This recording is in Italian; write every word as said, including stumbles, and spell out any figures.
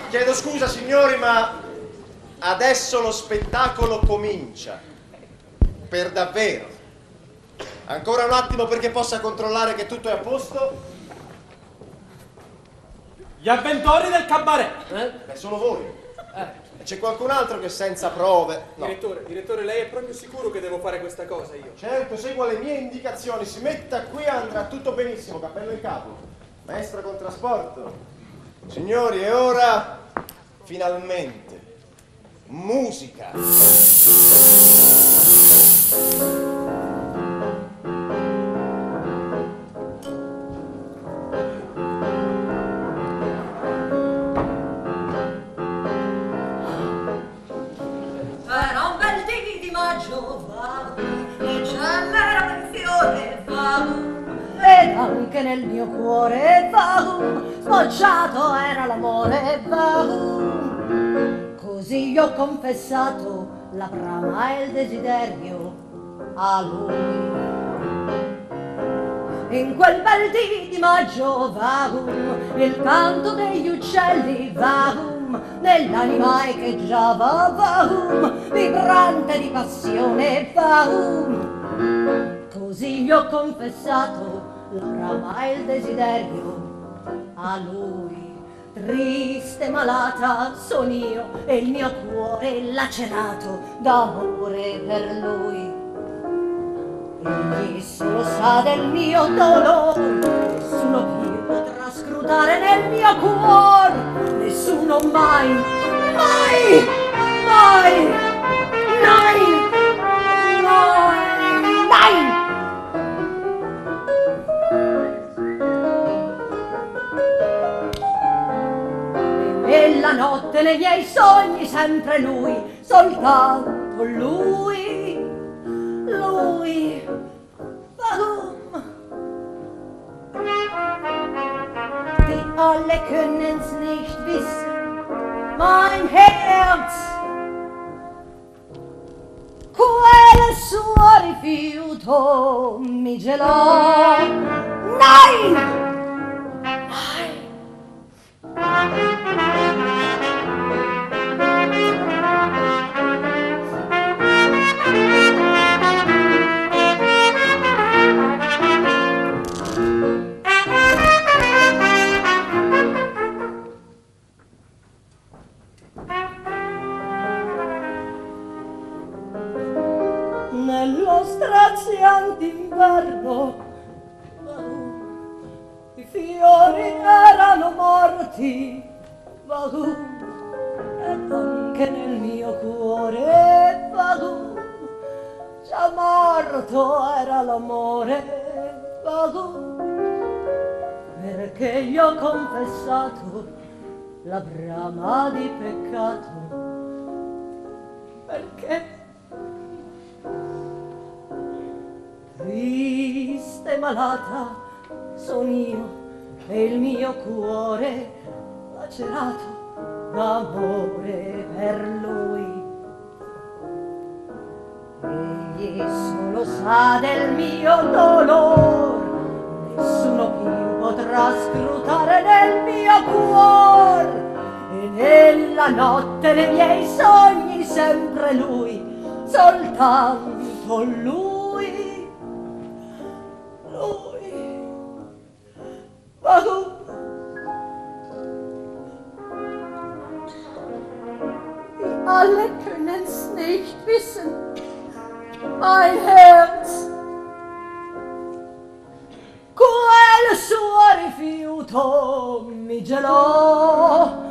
Chiedo scusa signori, ma adesso lo spettacolo comincia. Per davvero. Ancora un attimo perché possa controllare che tutto è a posto. Gli avventori del cabaret. Eh? Beh, solo voi. Eh. C'è qualcun altro che senza prove... No. Direttore, direttore, lei è proprio sicuro che devo fare questa cosa io? Certo, segua le mie indicazioni, si metta qui, andrà tutto benissimo, cappello in capo. Maestra con trasporto. Signori, e ora, finalmente, musica. Ed anche nel mio cuore vagum, sbocciato era l'amore vagum. Così io ho confessato la brama e il desiderio a lui. In quel bel dì di maggio vagum, il canto degli uccelli vagum, nell'anima echeggiava vagum, vibrante di passione vagum. Così gli ho confessato la brama e il desiderio a lui. Triste malata son io e il mio cuore lacerato d'amore per lui. Egli solo sa del mio dolore, nessuno più potrà scrutare nel mio cuore, nessuno mai, mai, mai, mai, mai, mai. Nella notte nei miei sogni sempre lui, soltanto lui, lui, warum? Die alle können's nicht wissen, mein Herz, quel suo rifiuto mi gelò. Nein! Nello straziante inverno i fiori erano morti, vagum, ed anche nel mio cuore vagum, già morto era l'amore vagum, perché io ho confessato la brama di peccato, perché triste e malata son io e il mio cuore lacerato d'amore per lui. Egli solo sa del mio dolore, nessuno più potrà scrutare nel mio cuore, e nella notte nei miei sogni sempre lui, soltanto lui. Lui, warum? Die alle können's nicht wissen, mein Herz, quel suo rifiuto mi gelò.